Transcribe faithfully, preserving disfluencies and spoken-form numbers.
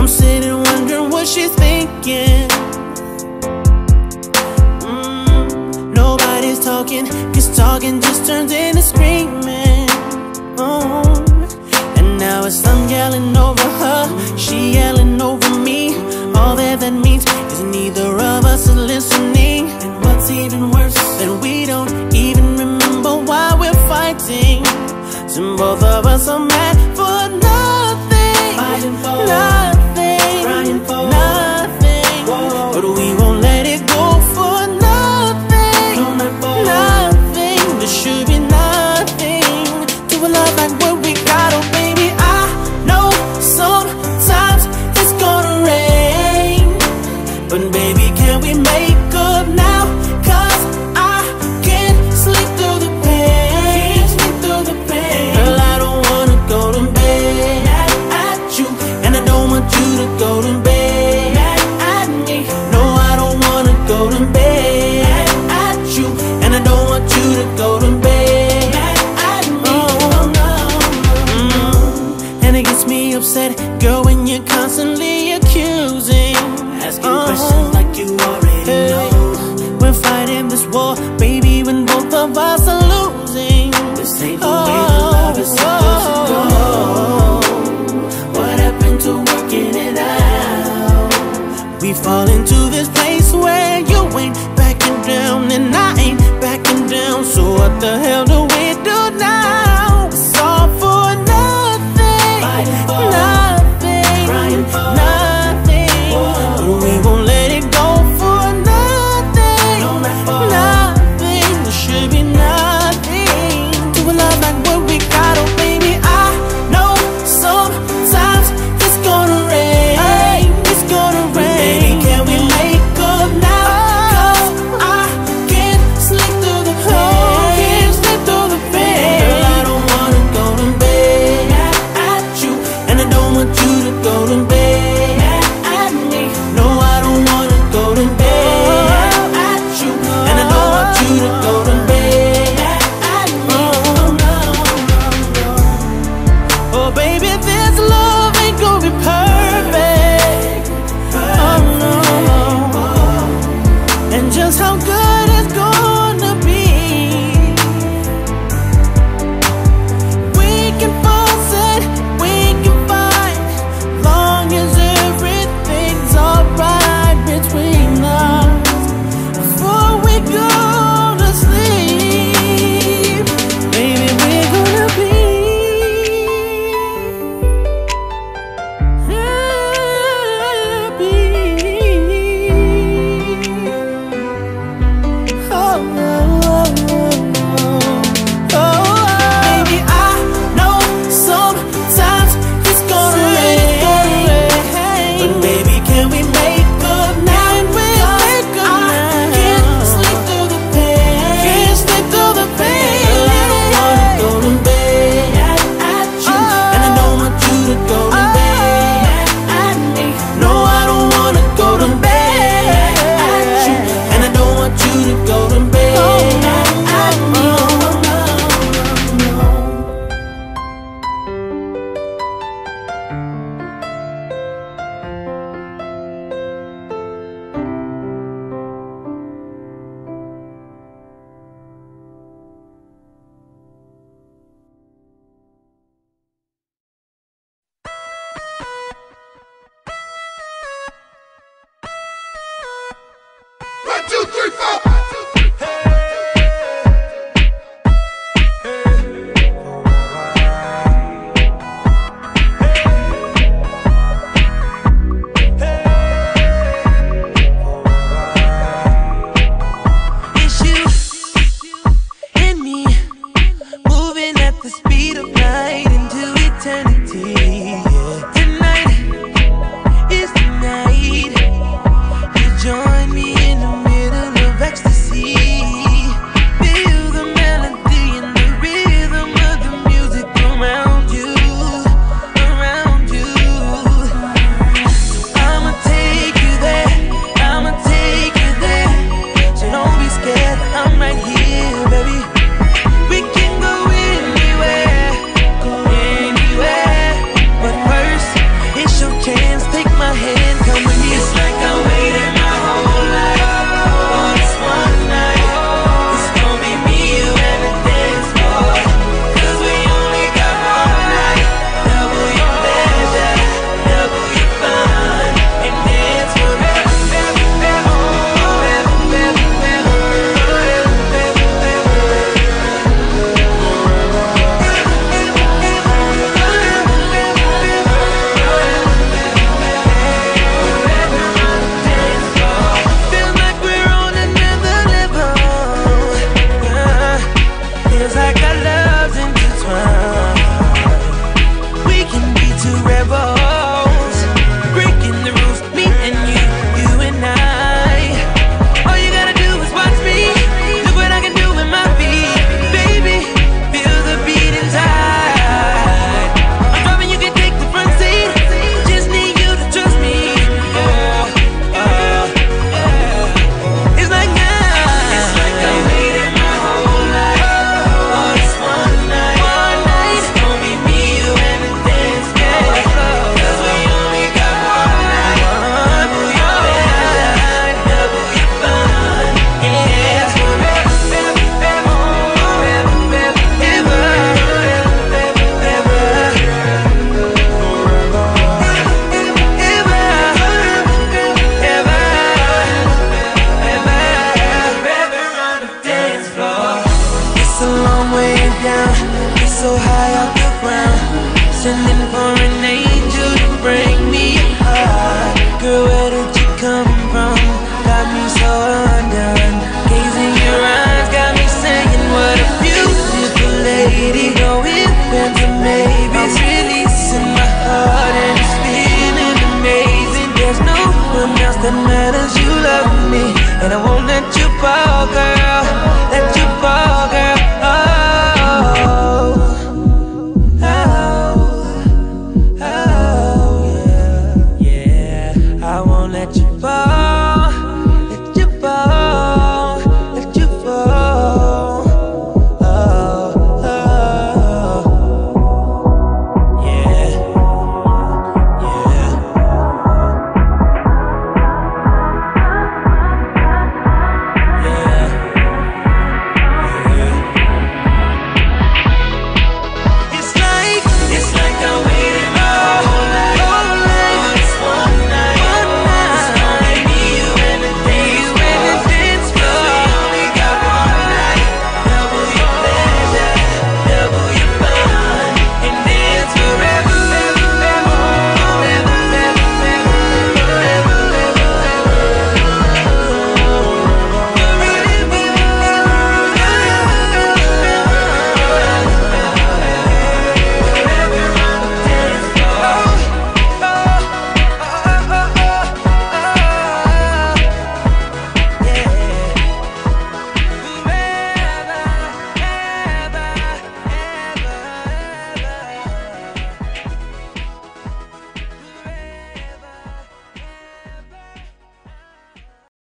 I'm sitting wondering what she's thinking. mm, Nobody's talking, cause talking just turns into screaming. Oh, and now it's I'm yelling over her, she yelling over me. All that that means is neither of us is listening. And what's even worse, that we don't even remember why we're fighting. So both of us are mad for nothing, fighting for nothing, crying for nothing. Whoa. But we won't let it go for nothing, no, not for nothing. There should be nothing to a love like what we got. Oh baby, I know sometimes it's gonna rain, but baby, can we make up now? Cause I can't sleep through the pain, can't sleep through the pain. Girl, I don't wanna go to bed mad at you, and I don't want you to go to bed mad at me. No, I don't wanna go to bed mad at you, and I don't want you to go to bed mad at me. Oh, no. mm. And it gets me upset, girl, when you're constantly